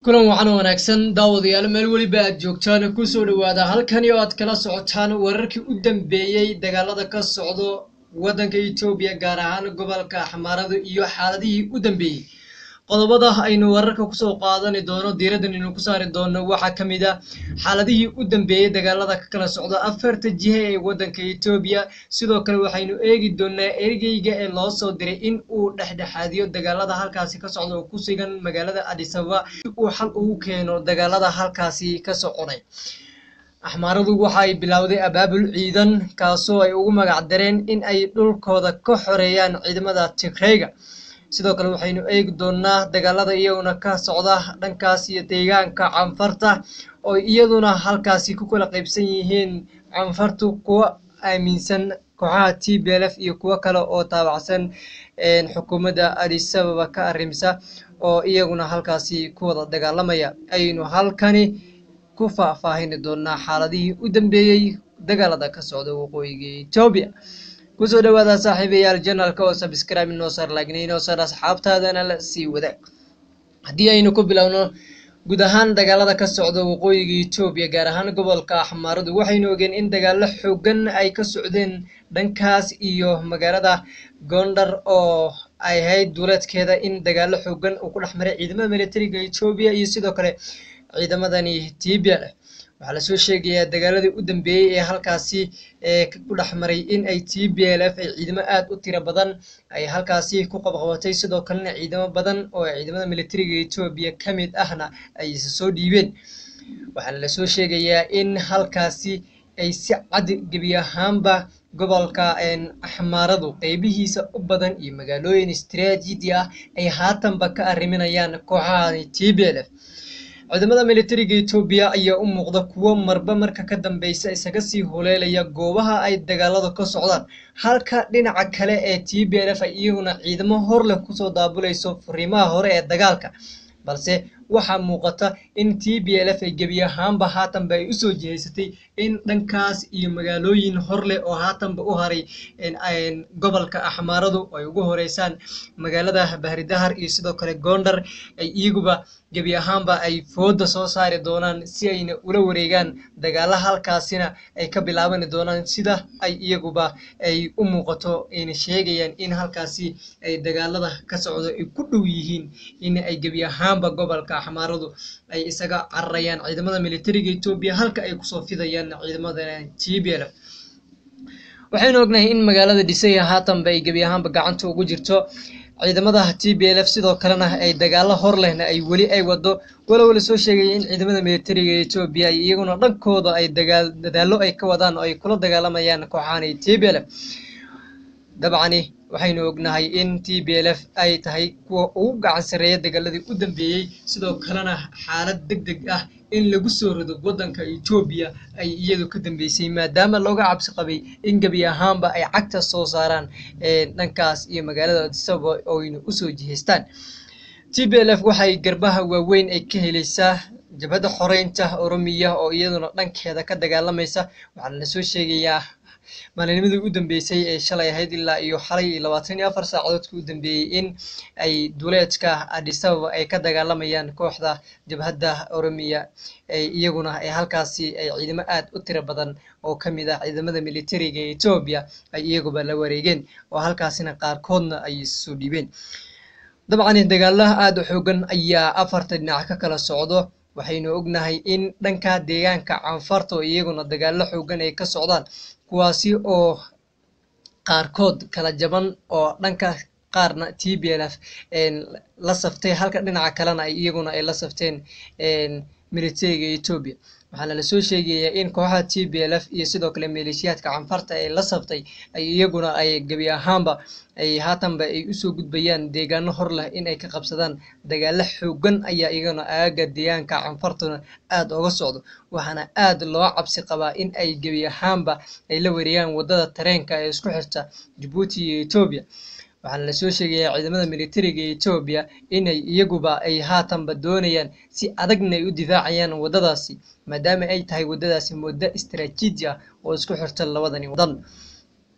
kulan wacan wanaagsan daawadayaal meel waliba aad joogtaan ku soo dhawaada halkani oo aad kala socotaan wararkii u dambeeyay dagaalada ka socdo wadanka Itoobiya gaar ahaan gobolka Axmaarada iyo xaaladihii u dambeeyay qodobada aynu wararka ku soo qaadan doono diiraddan inuu ku saari doono waxa kamid ah xaaladihii u dambeeyay dagaalada ka kala socda afarta jihe ee wadanka Itoobiya sidoo kale waxaynu eegi doonaa ergeyga ee loo soo diray in uu dhexdhexaadiyo dagaalada halkaasi ka socda oo ku sugan magaalada Addis Ababa uu xal ugu keeno dagaalada halkaasi ka soconay Axmaaradu waxa ay bilowday abaabul ciidan kaasoo ay ugu magac dareen in ay dhulkooda ka xoreeyaan ciidamada Tigreega sidoo kale waxaynu eegi doonaa dagaalada iyaguna ka socda dhankaas iyo deegaanka Canfarta oo iyaduna halkaasi ku kala qaybsan yihiin Canfartu kuwa aaminsan kooxaha TPLF iyo kuwa kale oo taabacsan xukuumadda Addis Ababa ka arrimisa oo iyaguna halkaasi ku wada dagaalamaya aynu halkani ku faahfaahin doonaa xaaladihii u dambeeyay dagaalada ka socda waqooyiga Itoobiya kusoo dhawaada saaxiibayaal channelka oo subscribe inoo saar like inoo saar asxaabtaadana la sii wadaag haddii aynu ku bilowno guud ahaan dagaalada ka socda waqooyiga Itoobiya gaar ahaan gobolka Axmaaradu waxaynu ogeen in dagaalo xooggan ay ka socdeen dhankaas iyo magaalada Gondar oo ay ahayd duuleedkeeda in dagaalo xooggan uu ku dhexmaray ciidamada militariga Itoobiya iyo sidoo kale ciidamadani TPLF waxaa la soo sheegayaa dagaaladii u dambeeyay ee halkaasi ku dhexmaray in ay TPLF ay ciidamo aad u tiro badan ay halkaasi ku qabqabatay sidoo kalena ciidamo badan oo ciidamada militariga Itoobiya kamid ahna ay soo dhiibeen waxaa la soo sheegayaa in halkaasi ay si cad gebi ahaanba gobolka Axmaaradu qaybihiisa u badan iyo magaalooyin istiraatiiji ah ay haatanba ka arriminayaan kooxaha TPLF ciidamada militariga Itoobiya ayaa u muuqda kuwo marba marka ka dambaysa isaga sii huleelaya goobaha ay dagaaladu ka socdaan halka dhinaca kale ee TPLF ay iyaguna ciidamo hor leh kusoo daabulayso furimaha hore ee dagaalka balse waxaa muuqata in TPLF ay gebi ahaanba haatanba ay usoo jihaysatay in dhankaas iyo magaalooyin hor leh oo haatanba u haray gobolka Axmaaradu ay ugu horeysaan magaalada Bahridahar iyo sidoo kale Gondar ay iyaguba gebi ahaanba ay fooda soo saari doonaan si ayna ula wareegaan dagaalaha halkaasina ay ka bilaaban doonaan sida ay iyaguba ay u muuqato in sheegayaan in halkaasi ay dagaalada ka socdo ay ku dhow yihiin in ay gebi ahaanba gobolka Axmaaradu ay isaga cararayaan ciidamada militariga Itoobiya halka ay kusoo fidayaan ciidamada TPLF waxaynu ognahay in magaalada Dhisay haatanba ay gebi ahaanba gacanta ugu jirto ciidamada TPLF sidoo kalena ay dagaalo hor lehna ay weli ay wado walow la soo sheegay in ciidamada militariga Itoobiya iyaguna dhankooda ay dagaalo ay ka wadaan oo ay kula dagaalamayaan kooxahan TPLF dabcani waxaynu ognahay in TPLF ay tahay kuwa ugu gacan sareeya dagaaladii u dambeeyay sidoo kalena xaalad degdeg ah in lagu soo rido wadanka Itoobiya ay iyadu ka dambeysay maadaama looga cabsi qabay in gabi ahaanba ay cagta soo saaraan dhankaas iyo magaalada Addis Ababa oo ay u soo jihaystaan TPLF waxay garbaha waaweyn ay ka helaysaa jabhadda xoreynta Oromiya oo iyaduna dhankeeda ka dagaalamaysa waxaa la soo sheegayaa maalinnimadii u dambeysay ee shalay ahayd ilaa iyo xalay 24 saacadood u dambeeyay in ay duuleedka Addis Ababa ay ka dagaalamayaan kooxda jabhadda Oromiya iyaguna ay halkaasi ay ciidamo aad u tiro badan oo kamid ah ciidamada militariga Itoobiya ay iyaguba la wareegeen oo halkaasina qaarkoodna ay soo dhiibeen dabcan dagaalaha aad u xooggan ayaa afarta dhinac ka kala socdo waxaynu ognahay in dhanka deegaanka Canfarta iyaguna dagaalo xooggan ay ka socdaan kuwaasi oo qaarkood kala jaban oo dhanka qaarna TPLF la saftay halka dhinaca kalena ay iyaguna ay la safteen militariga Itoobiya waxaana la soo sheegayaa in kooxaha TPLF iyo sidoo kale maleeshiyaadka Canfarta ee la saftay ay iyaguna ay gabi ahaanba ay haatanba ay usoo gudbayaan deegaano hor leh in ay ka qabsadaan dagaalo xooggan ayaa iyaguna aaga deegaanka Canfartuna aad uga socdo waxaana aad loo cabsi qabaa in ay gabi ahaanba ay la wareegaan wadada tareenka ee isku xirta Djibouti iyo Itoobiya waxaana la soo sheegayaa ciidamada militariga Itoobiya inay iyaguba ay haatanba doonayaan si adagna ay u difaacayaan wadadaasi maadaama ay tahay wadadaasi muddo istiraatiiji ah oo isku xirta labadani wadan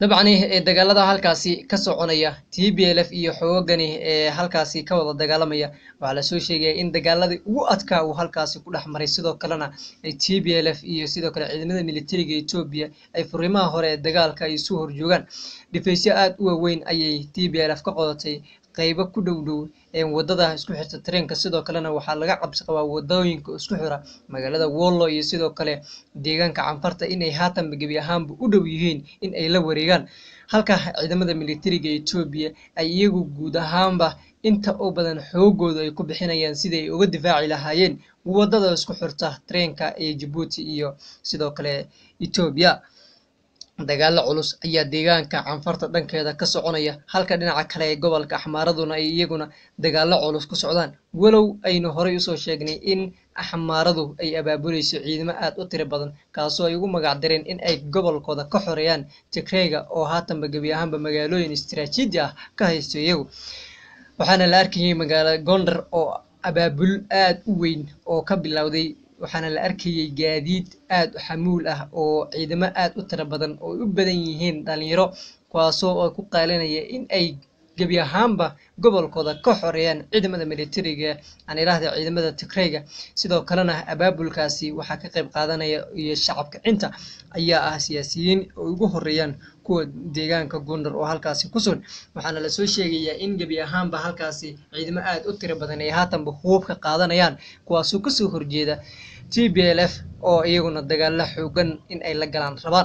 dabcan dagaalada halkaasi ka soconaya TPLF iyo xoogani halkaasi ka wada dagaalamaya waxaa la soo sheegay in dagaaladii ugu adkaa uu halkaasi ku dhex maray sidoo kalena TPLF iyo sidoo kale ciidamada militariga Ethiopia ay furimaha hore ee dagaalka ay soo horjoogaan dhifaysyo aad u weyn ayay TPLF ka qodatay qaybo ku dhow wadada isku xirta tareenka sidoo kalena waxaa laga cabsi qabaa wadooyinka isku xira magaalada Wollo iyo sidoo kale deegaanka Canfarta inay haatan gebi ahaanba u dhow yihiin in ay la wareegaan halka ciidamada militariga Ethiopia ay iyagu guud ahaanba inta oo badan xoogooda ay ku bixinayaan sidii ay uga difaaci lahaayeen wadada isku xirta tareenka ee Djibouti iyo sidoo kale Ethiopia dagaalo culus ayaa deegaanka Canfarta dhankeeda ka soconaya halka dhinaca kale ee gobolka Axmaaraduna ay iyaguna dagaalo culus ku socdaan walow aynu horey usoo sheegnay in Axmaaradu ay abaabulayso ciidamo aad u tiro badan kaasoo ay ugu magac dareen in ay gobolkooda ka xoreeyaan Tigreega oo haatanba gebi ahaanba magaalooyin istiraatiiji ah ka haysto iyagu waxaana la arkayay magaalada Gondar oo abaabul aad u weyn oo ka bilowday waxaana la arkayay gaadiid aad u xamuul ah oo ciidamo aad u tiro badan oo u badan yihiin dhalinyaro kuwaasoo ku qaalinaya in ay gebi ahaanba gobolkooda ka xoreeyaan ciidamada militariga aan ilaahdii ciidamada Tigreega sidoo kalena abaabulkaasi waxaa ka qayb qaadanaya iyo shacabka inta ayaa ah siyaasiyiin oo ugu horeeyaan kuwa deegaanka Gondar oo halkaasi ku sugan waxaana la soo sheegayaa in gebi ahaanba halkaasi ciidamo aad u tiro badan ay haatanba hubab ka qaadanayaan kuwaasoo ka soo horjeeda TPLF oo iyaguna dagaalo xoogan in ay la galaan rabaan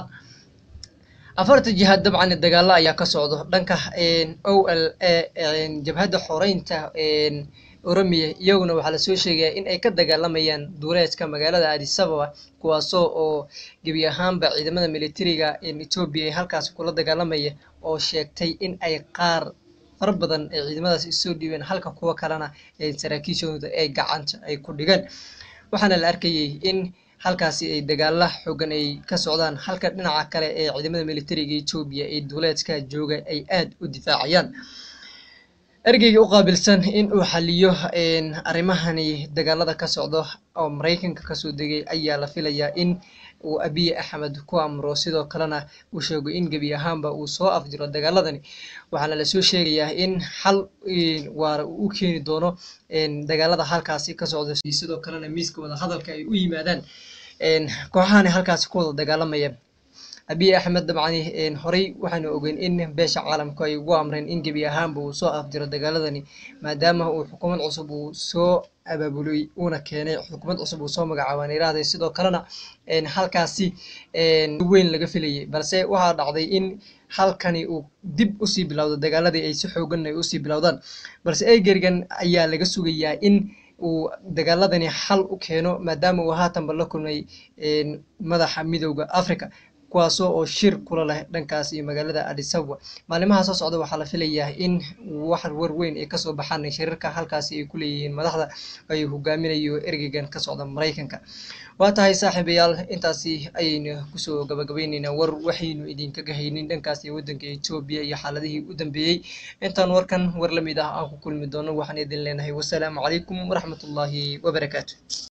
afarta jihaad dabcan dagaalo ayaa ka socdo dhanka OLA jabhadda xoreynta Oromia iyaguna waxaa la soo sheegay in ay ka dagaalamayaan duuleedka magaalada Addis Ababa kuwaasoo oo gebi ahaanba ciidamada militariga Ethiopia ay halkaas kula dagaalamaya oo sheegtay in ay qaar far badan ay ciidamadaas soo dhiibeen halka kuwa kalena saraakiishooda ay gacanta ay ku dhigeen waxaana la arkayay in halkaasi ay dagaalo xoogan ay ka socdaan halka dhinaca kale ee ciidamada militariga Ethiopia ay duuleedka jooga ay aad u difaacayaan ergeyga u qaabilsan in uu xaliyo arrimahani dagaalada ka socdo oo Mareykanka ka soo degay ayaa la filayaa in uu Abiy Ahmed ku amro sidoo kalena uu sheego in gebi ahaanba uu soo afjiro dagaaladani waxaana la soo sheegayaa in xal waara uu keeni doono dagaalada halkaasi ka socdo sidoo kalena miiska wada hadalka ay u yimaadaan kooxahani halkaasi ku wada dagaalamaya Abiy Ahmed dabcan horey waxaanu ogeyn in beesha caalamku ay ugu amreen in gebi ahaanba uu soo afjiro dagaaladani maadaama uu xukuumad cusub uu soo abaabulay una keenay xukuumad cusub uu soo magacaabay iraaday sidoo kalena halkaasi weyn laga filayay balse waxaa dhacday in halkani uu dib u sii bilowdo dagaaladii ay si xoogan ay u sii bilowdaan balse eegerigan ayaa laga sugayaa in uu dagaaladani xal u keeno maadaama uu haatanba la kulmay madaxa midowga Afrika kuwaasoo oo shir kula leh dhankaas iyo magaalada Addis Ababa maalimaha soo socda waxaa la filayaa in wax war weyn ay ka soo baxaan shirarka halkaasi ay ku leeyihiin madaxda ay hogaaminayo ergeygan ka socda Mareykanka waa tahay saaxiibayaal intaasi ayaynu kusoo gabagabaynaynaa war waxaynu idinka gahaynin dhankaas iyo wadanka Ethiopia iyo xaaladihii u dambeeyay intaan warkan war la mid ah aan ku kulmi doono waxaan idin leenahay wassalaamu calaykum waraxmatullaahi wabarakaatuh